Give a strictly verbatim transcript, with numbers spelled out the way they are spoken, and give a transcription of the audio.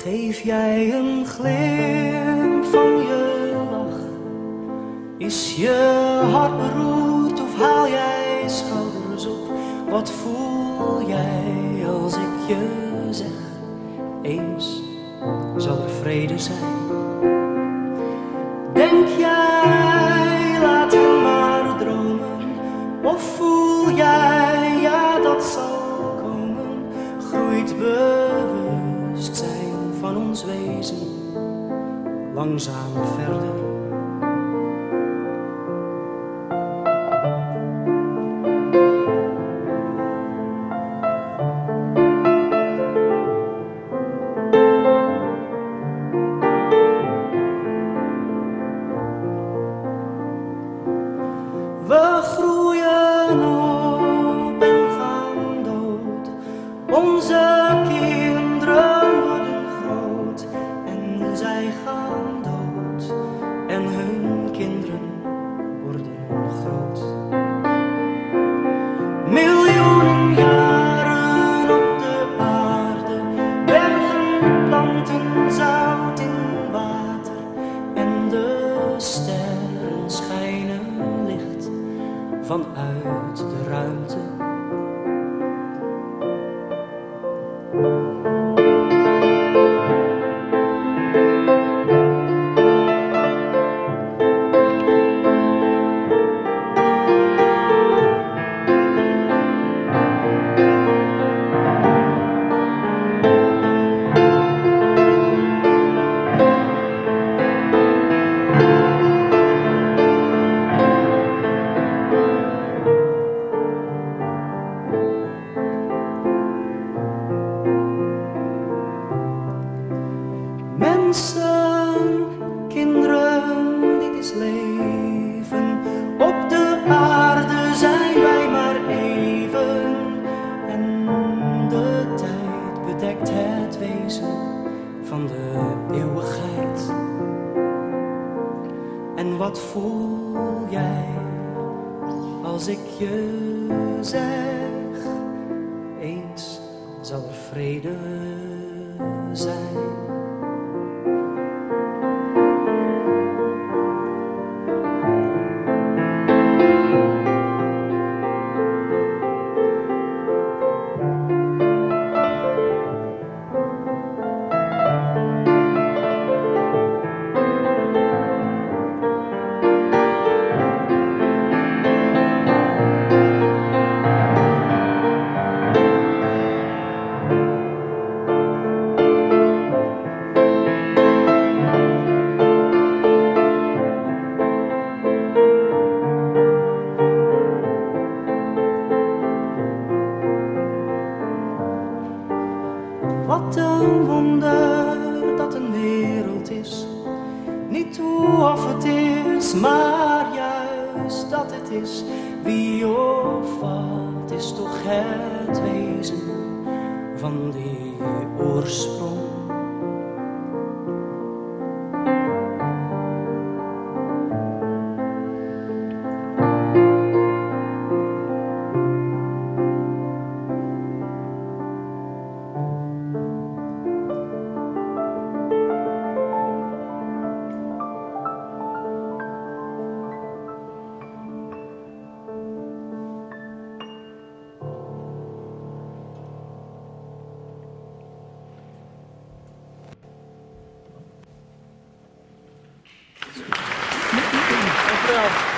Geef jij een glimp van je lach? Is je hart beroerd of haal jij schouders op? Wat voel jij als ik je zeg? Eens zal er vrede zijn. Denk jij, laat hem maar dromen. Of voel jij, ja dat zal komen. Groeit bewustzijn van ons wezen langzaam verder. We groeien op en gaan dood. Onze kinderen worden groot en zij gaan dood. En hun kinderen worden groot. Miljoenen jaren op de aarde, bergen, planten, zout in water. En de sterren schijnen licht vanuit de ruimte. Mensen, kinderen, dit is leven. Op de aarde zijn wij maar even. En de tijd bedekt het wezen van de eeuwigheid. En wat voel jij als ik je zeg? Eens zal er vrede zijn. Wat een wonder dat een wereld is. Niet hoe of het is, maar juist dat het is. Wie of wat is toch het wezen van die oorsprong. Dankjewel.